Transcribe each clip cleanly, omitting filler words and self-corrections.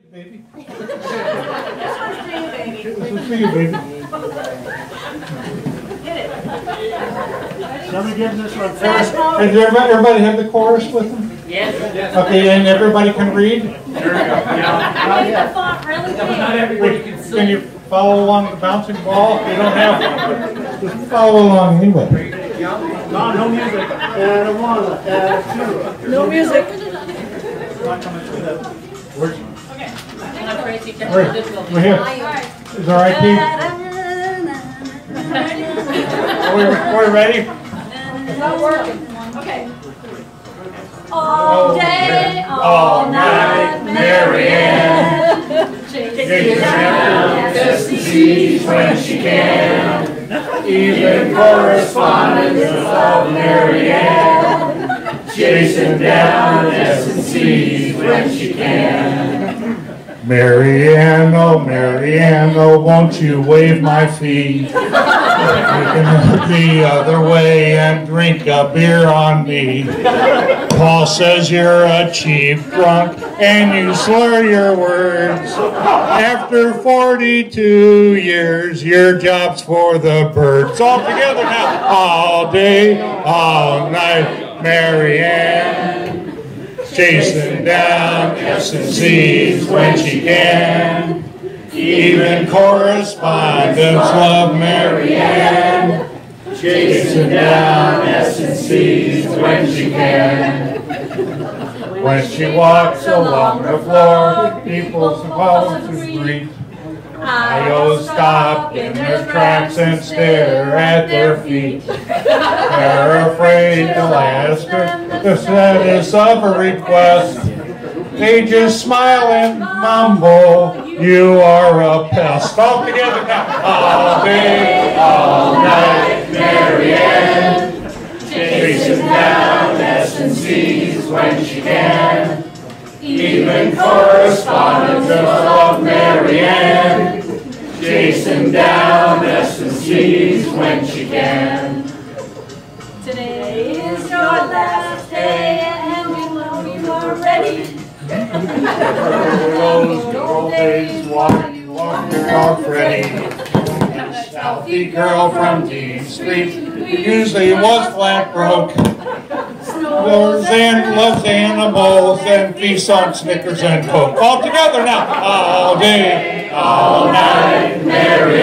Baby. This one's for you, baby. This is for you, baby. Hit it. Somebody give this one Fast first. mode. And does everybody have the chorus with them? Yes. Okay, and everybody can read? There we go. I made the font really big. Not everybody can Can sing. you follow along the bouncing ball? You don't have to. Just follow along anyway. No, no music. And a one, and a two. No music. Not coming through that. Where's, Okay. Hang on, Tracy. where, we're here. Is all right, Keith? Are we ready? It's not working. Okay. All day, all night, Mary Ann. Chasing down S&Cs when she can. Even correspondence of Mary Ann. Chasing down S&Cs when she can. Mary Ann, oh, won't you waive my fee? You can look the other way and drink a beer on me. Paul says you're a cheap drunk and you slur your words. After 42 years, your job's for the birds. All together now. All day, all night, Mary Ann. Chasing down S&Cs when she can. Even correspondents love Mary Ann. Chasing down S&Cs when she can. When she walks along the floor, people supposed to greet. I always stop in their tracks and stare at their feet. They're afraid to ask her the status of a request. They just smile and mumble, you are a pest. All together now. All day, all night, Mary Ann. Chasing down S&Cs when she can. Even correspondents of Mary Ann. Chasing down S&Cs when she can. Today is your last day, and we know you are ready. Those good old days, walk your dog Freddy. Healthy girl from Dean Street, who usually was flat broke. Loves animals and feasts on Snickers and Coke. All together now. All day, all night, Mary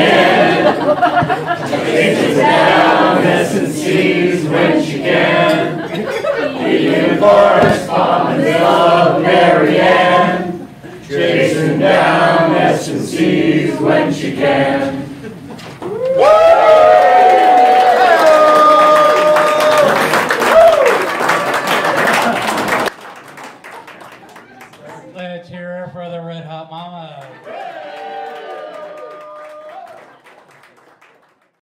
Ann. Chasing down S&Cs when she can. Even correspondence of Mary Ann. Chasing down S&Cs when she can. Let's hear it for the Red Hot Mama.